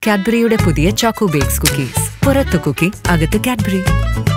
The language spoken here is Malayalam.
കാഡ്ബറിയുടെ പുതിയ ചോക്കോ ബേക്സ് കുക്കീസ്. പുറത്തു കുക്കി, അകത്ത് കാഡ്ബറി.